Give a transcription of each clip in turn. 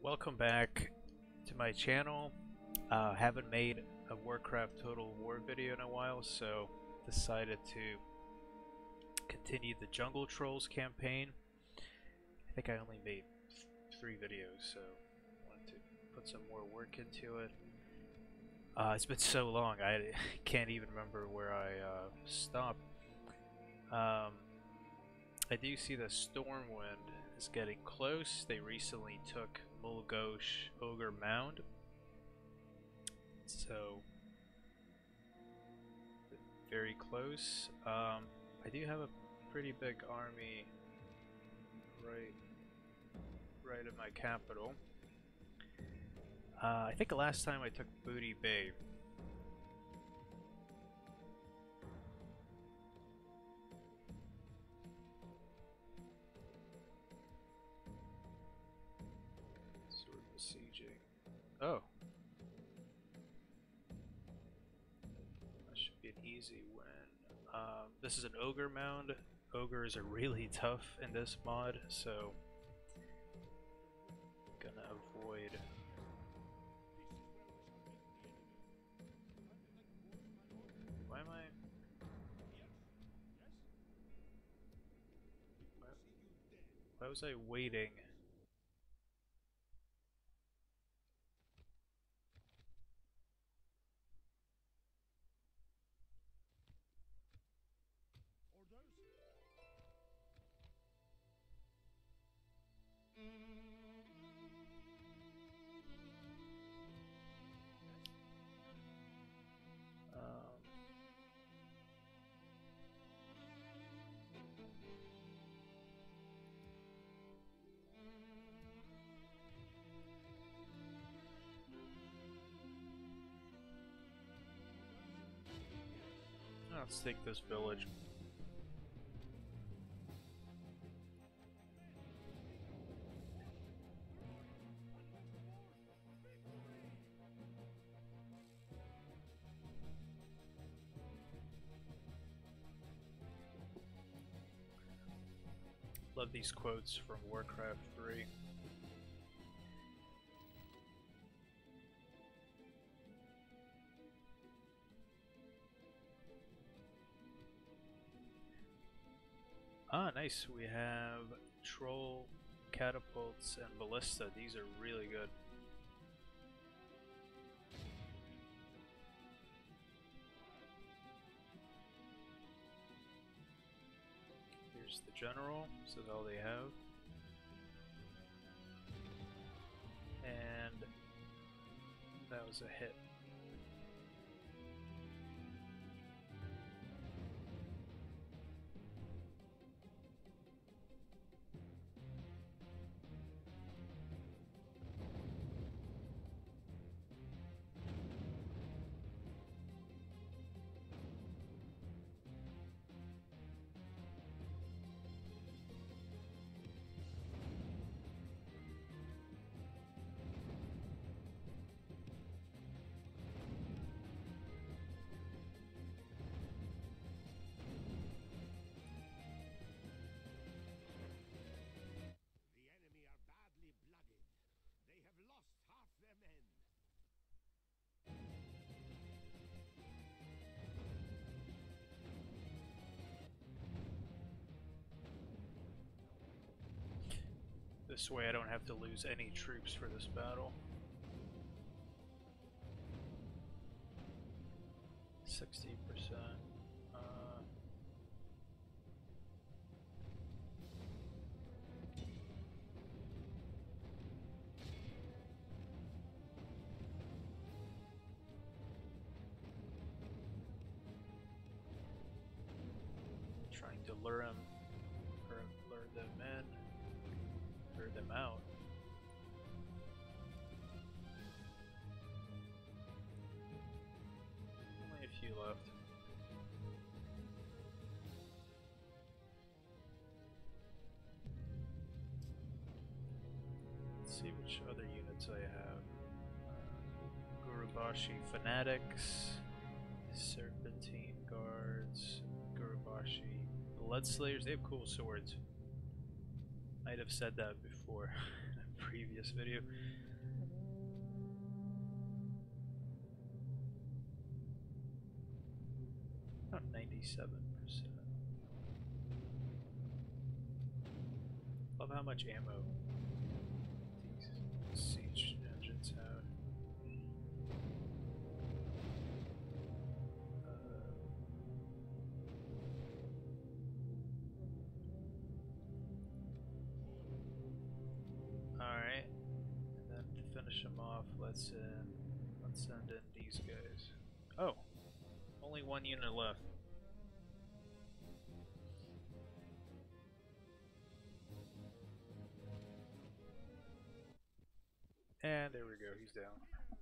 Welcome back to my channel. Haven't made a Warcraft Total War video in a while, so decided to continue the Jungle Trolls campaign. I think I only made 3 videos, so I wanted to put some more work into it. It's been so long, I can't even remember where I stopped. I do see the Stormwind is getting close. They recently took Mulgosh Ogre Mound, so very close. I do have a pretty big army right in my capital. I think the last time I took Booty Bay. Sort of besieging. Oh. That should be an easy win. This is an Ogre Mound. Ogres are really tough in this mod, so gonna avoid. Why am I? Why was I waiting? Let's take this village. Love these quotes from Warcraft 3. Ah, nice. We have troll, catapults, and ballista. These are really good. Here's the general. This is all they have. And that was a hit. This way I don't have to lose any troops for this battle. 60%. Trying to lure him, or lure them in. Them out. Only a few left. Let's see which other units I have. Gurubashi Fanatics, Serpentine Guards, Gurubashi Bloodslayers. They have cool swords. Might have said that before. I'm previous video. About 97%. Love how much ammo these siege engines have. Alright, and then to finish them off, let's send in these guys. Oh, only one unit left. And there we go, he's down.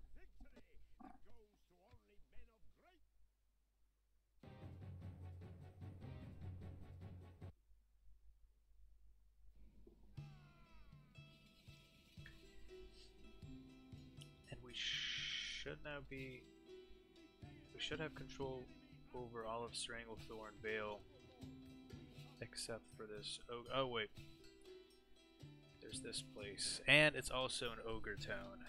And we should have control over all of Stranglethorn Vale, except for this. Oh wait, there's this place, and it's also an ogre town.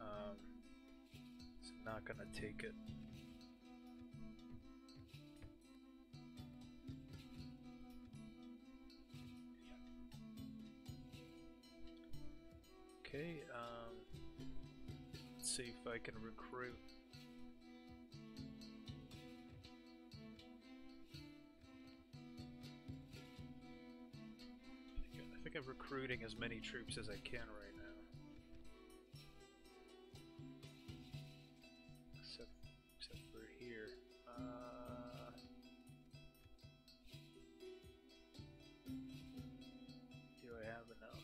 So I'm not gonna take it. Okay, let's see if I can recruit. I think I'm recruiting as many troops as I can right now. Except for here. Do I have enough?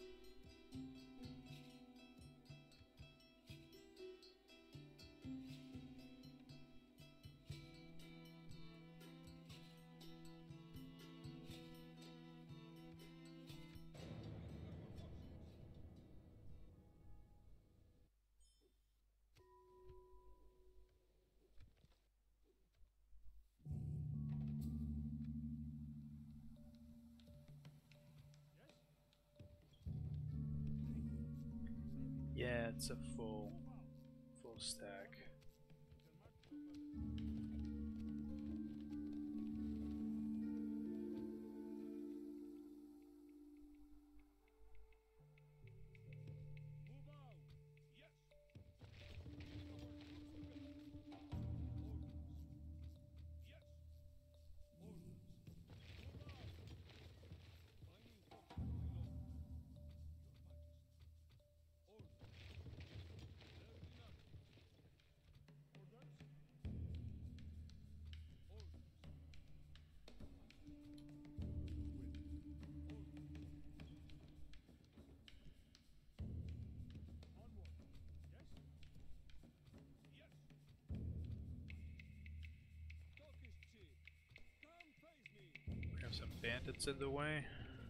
Yeah, it's a full stack. We have some bandits in the way.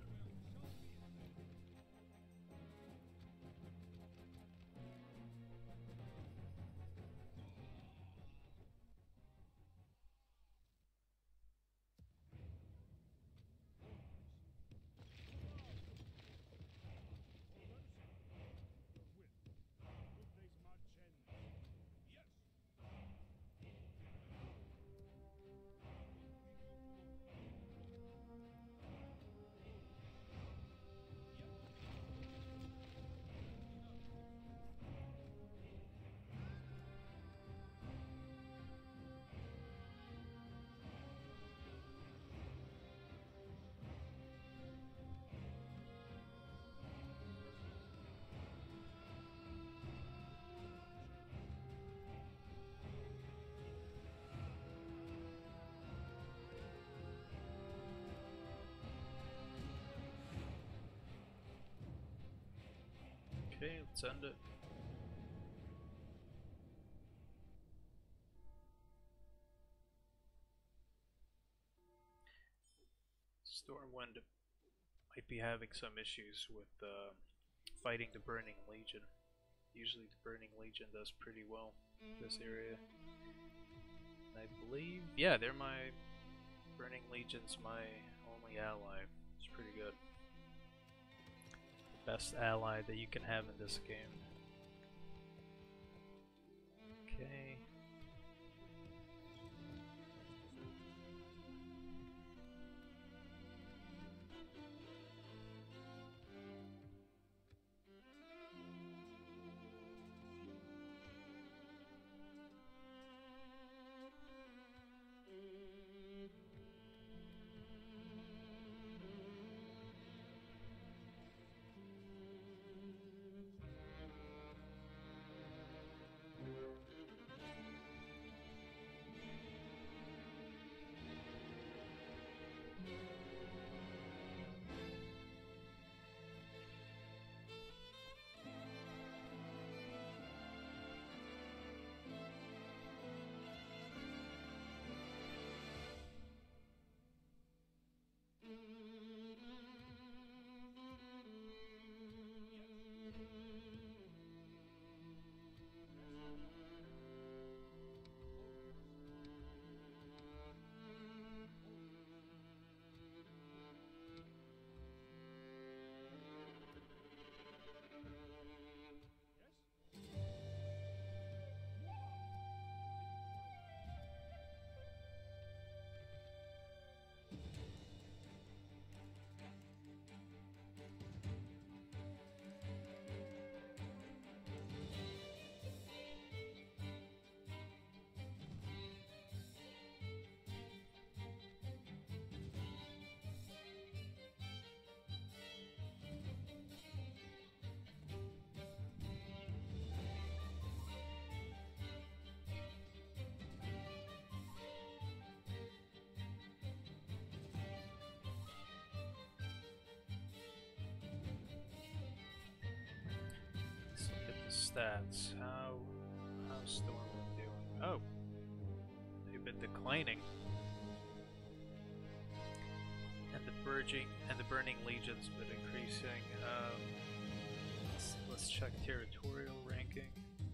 Okay, let's end it. Stormwind might be having some issues with fighting the Burning Legion. Usually the Burning Legion does pretty well in this area. I believe, yeah, they're my Burning Legion's my only ally. It's pretty good. best ally that you can have in this game. Okay. Let's look at the stats. How's Stormwind doing? Oh, they've been declining. And the burning legion's been increasing. Let's check territorial ranking.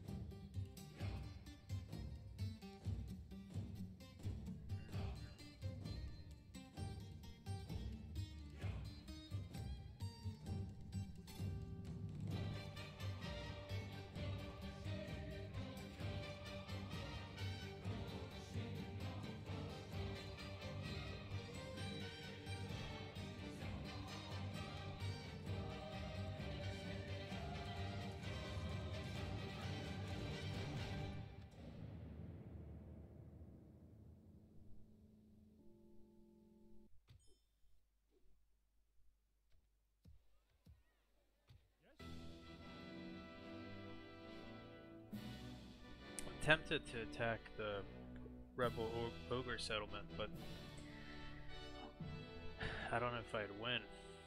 Tempted to attack the rebel ogre settlement, but I don't know if I'd win.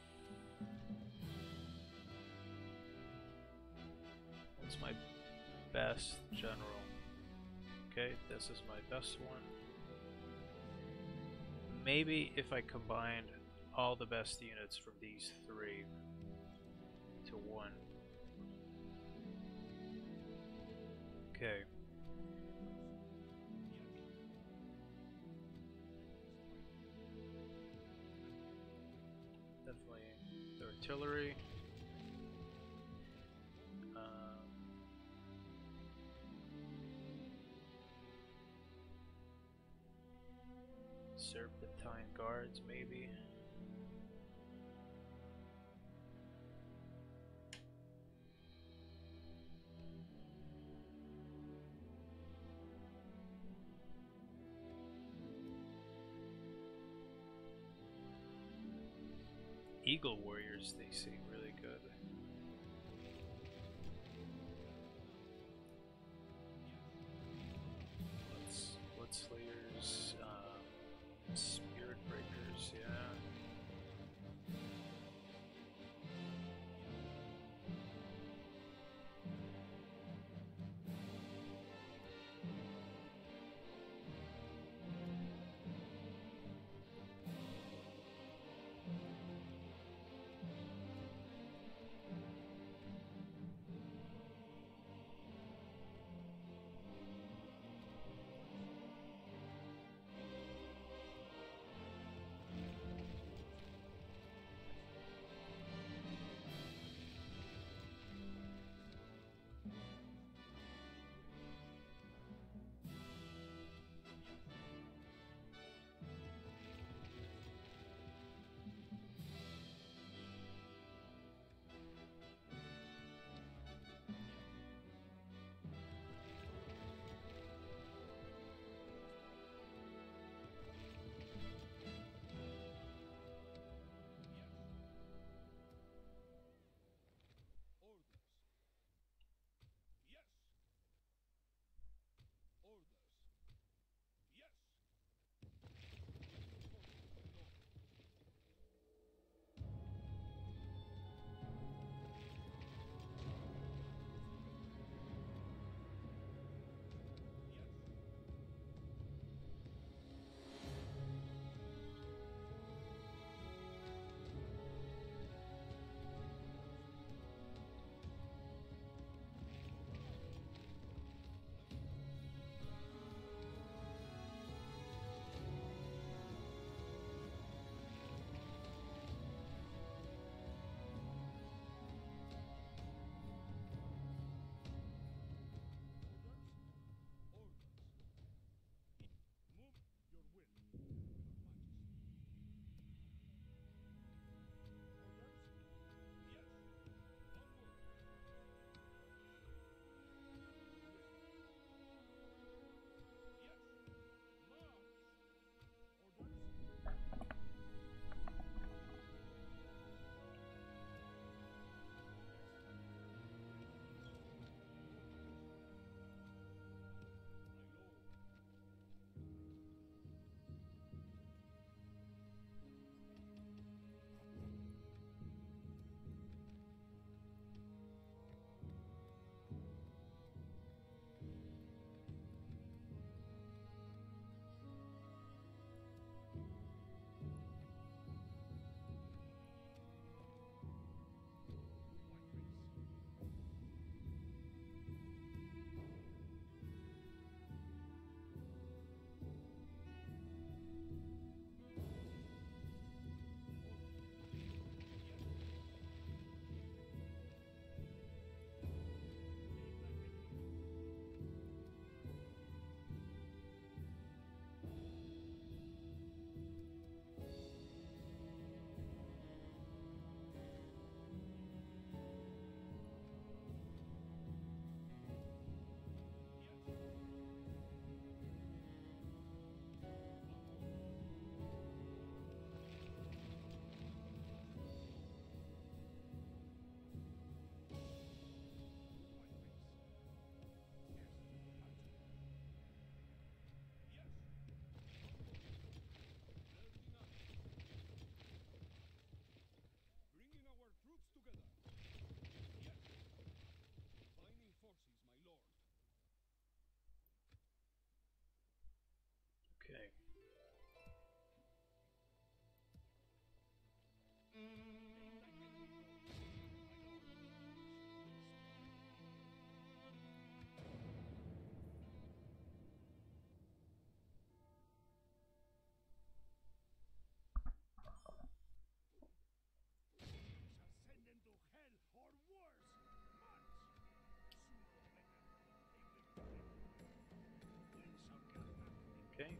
What's my best general? Okay, this is my best one. Maybe if I combined all the best units from these three to one. Okay. Definitely the artillery. Serpentine guards, maybe. Eagle warriors, they seem really good. Blood slayers, spirit breakers, yeah.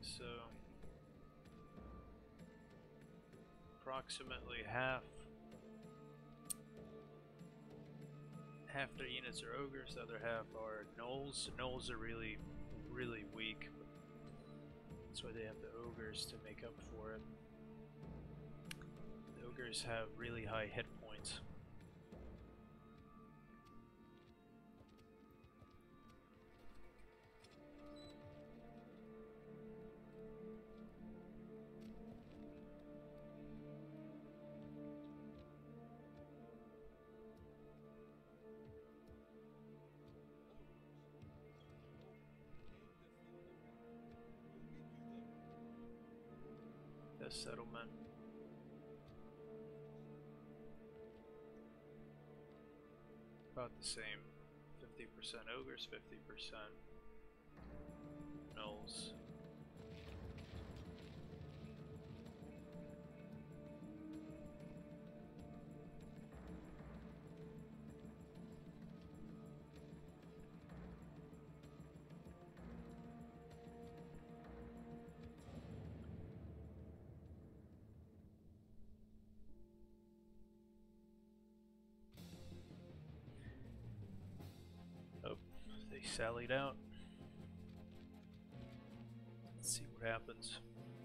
So approximately half their units are ogres, the other half are gnolls. Gnolls are really weak. That's why they have the ogres to make up for it. The ogres have really high hit points. Settlement. About the same. 50% ogres, 50% gnolls. They sallied out. Let's see what happens.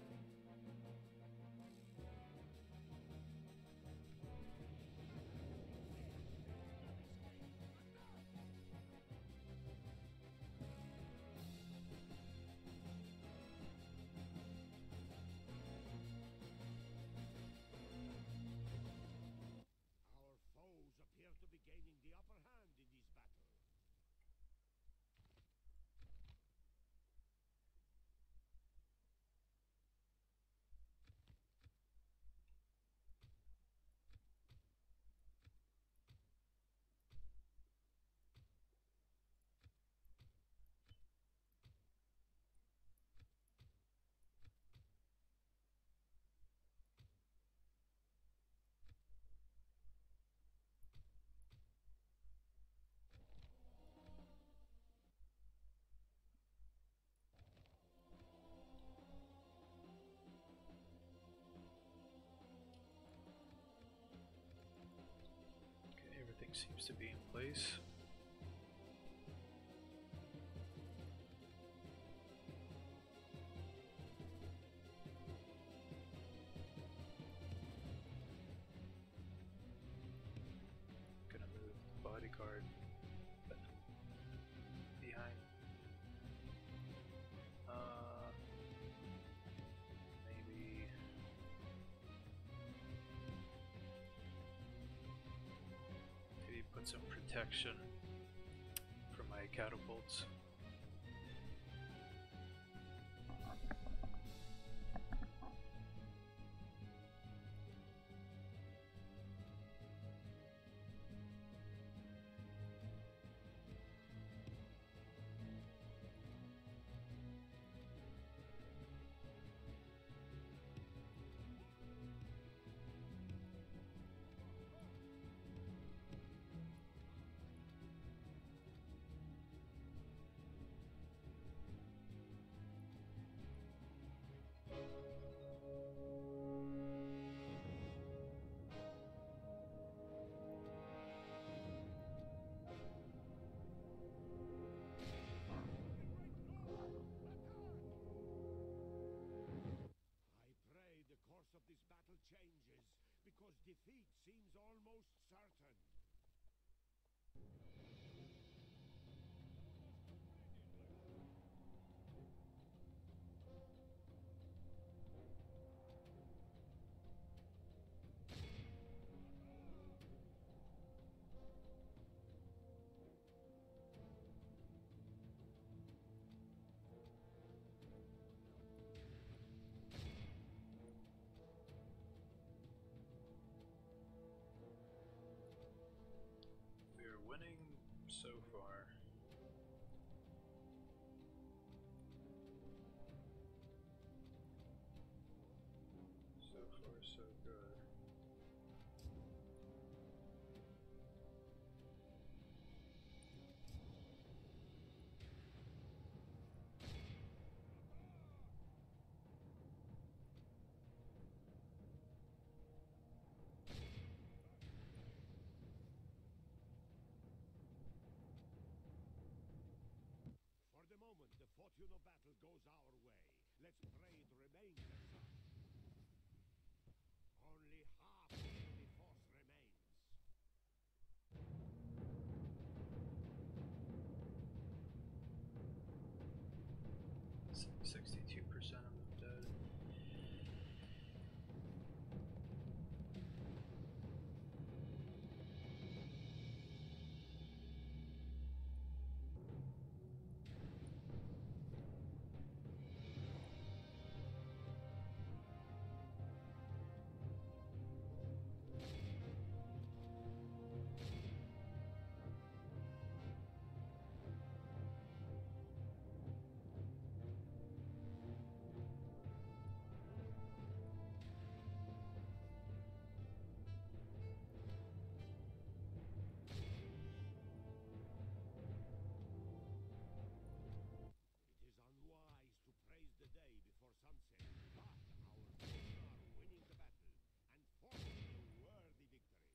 Everything seems to be in place. Gonna move the bodyguard behind. Maybe put some protection for my catapults. Defeat seems almost certain. Winning so far. So far, so good. the battle goes our way, let's pray it remains as such. Only half the enemy force remains. 62% of them dead. It is unwise to praise the day before sunset, but our men are winning the battle and forging a worthy victory.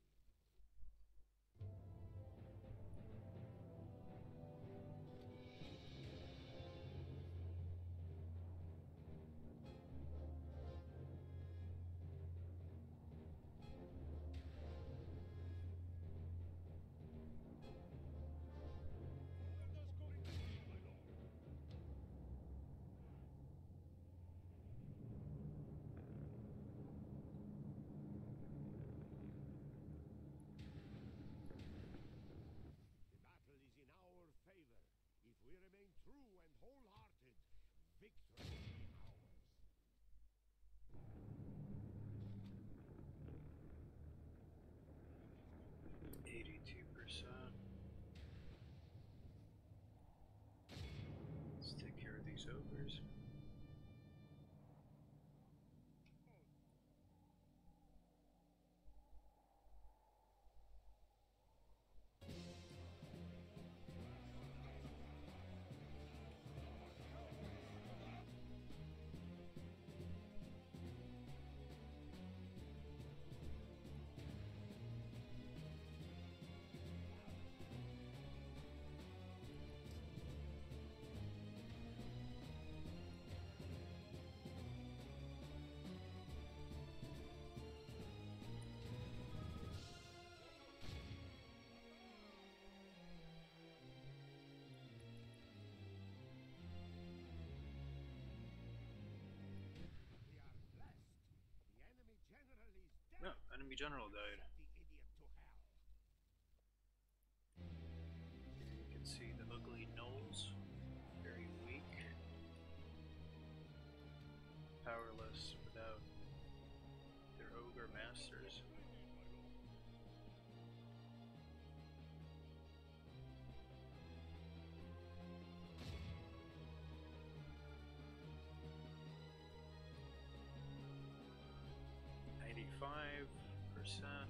Orders going to be, my lord. The battle is in our favor. If we remain true and wholehearted, victory will be ours. 82%. Let's take care of these ogres. We are blessed. The enemy general is dead. No, enemy general died. Send the idiot to hell. Here you can see the ugly gnolls, very weak, powerless without their ogre masters. %.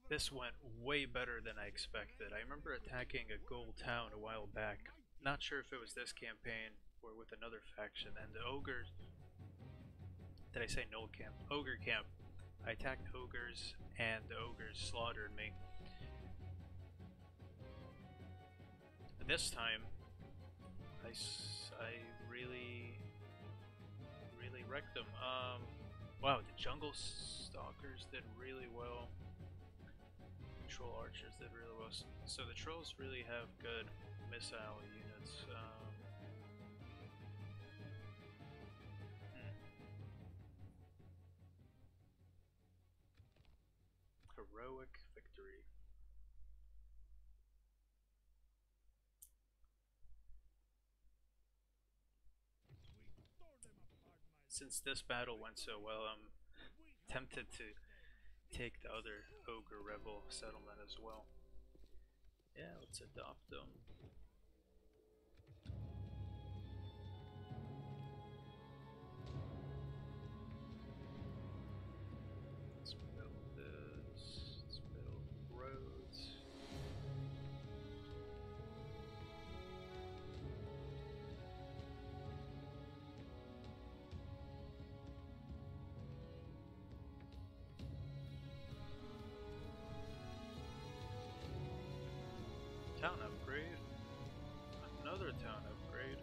This went way better than I expected. I remember attacking a gold town a while back. Not sure if it was this campaign or with another faction, and the ogres... Did I say Null Camp? Ogre Camp. I attacked ogres, and the ogres slaughtered me. This time, I really wrecked them. Wow, the jungle stalkers did really well. Troll archers did really well. So the trolls really have good missile units. Heroic victory. Since this battle went so well, I'm tempted to take the other ogre rebel settlement as well. Yeah, let's adopt them. Let's build this. Let's build roads. Town upgrade. Another town upgrade.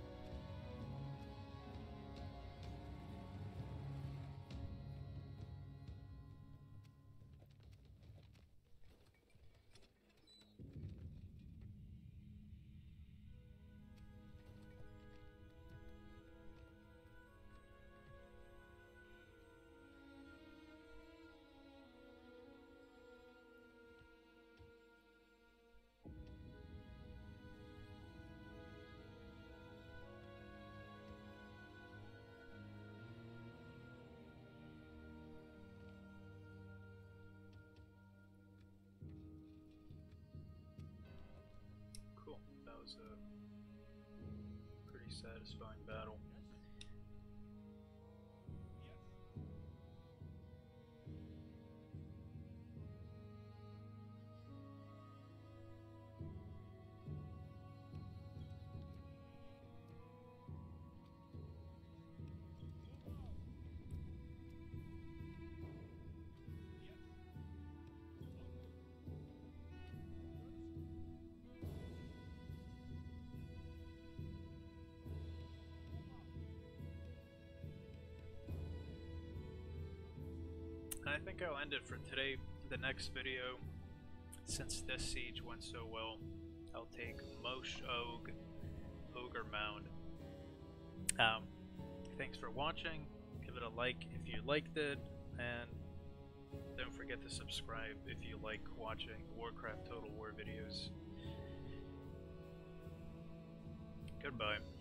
Cool. That was a pretty satisfying battle. I think I'll end it for today. The next video, since this siege went so well, I'll take Mosh Ogre Mound. Thanks for watching. Give it a like if you liked it, and don't forget to subscribe if you like watching Warcraft Total War videos. Goodbye.